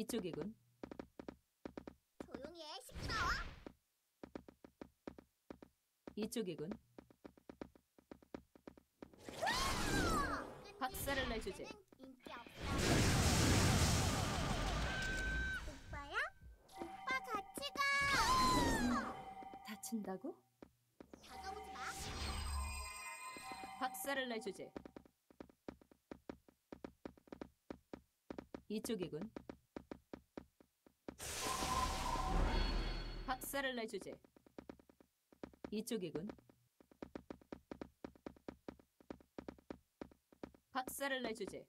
이쪽이군. 조용히 해, 시끄러워. 이쪽이군. 박살을 내주지. 인기 없어. 오빠야? 오빠 같이 가. 다친다고? 다가오지 마. 박살을 내주지. 이쪽이군. 박살을 내주지. 이쪽이군. 박살을 내주지.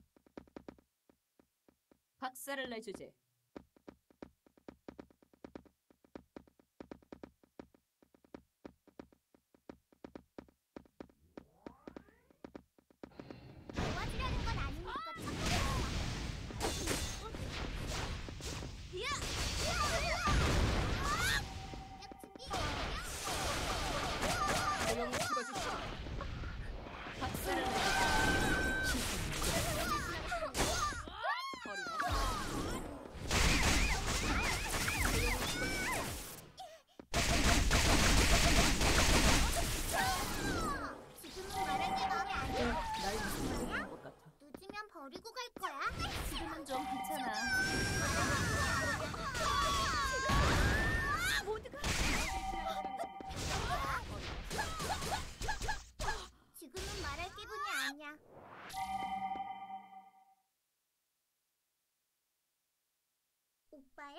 박살을 내주지. 도와주려는 건 아니니까 착각해. 조용히 죽어주시오. 박살을 내주지. 지금은 말할 게 마음에 안 들어. 날 무슨 것 같아. 늦으면 버리고 갈 거야? 지금은 좀 귀찮아. 모두가 지금은 말할 기분이 아니야. 오빠야?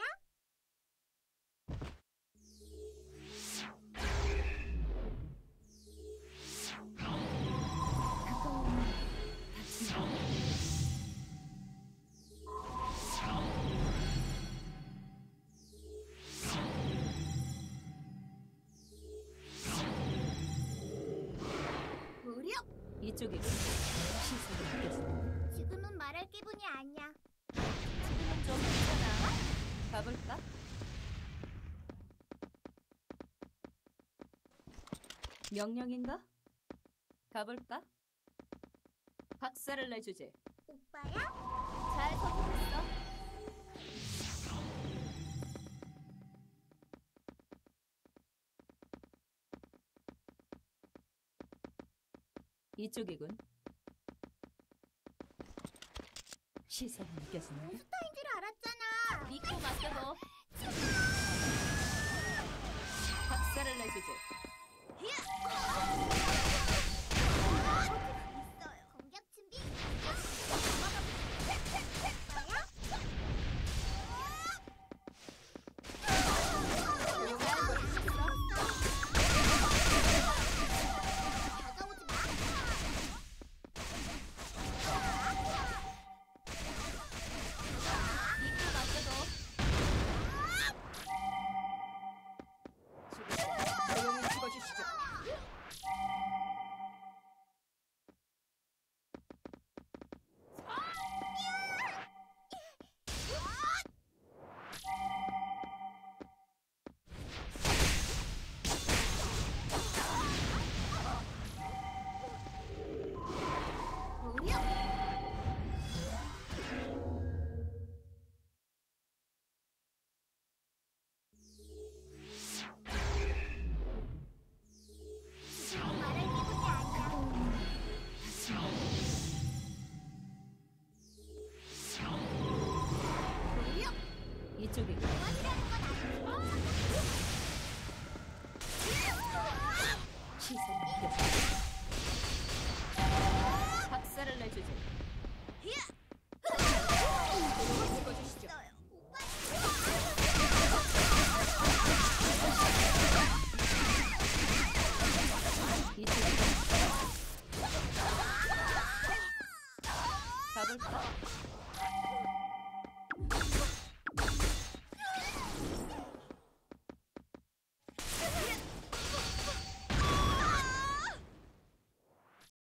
무력! 이쪽이군. 시선을 보겠습니다. 지금은 말할 기분이 아니야. 지금은 좀 괜찮아. 가볼까? 명령인가? 가볼까? 박살을 내주지. 오빠야? 잘 선택했어. 이쪽이군. 시선을 느꼈습니다. 몬스터인 줄 알았잖아. 믿고 맡겨도 박살을 내주지.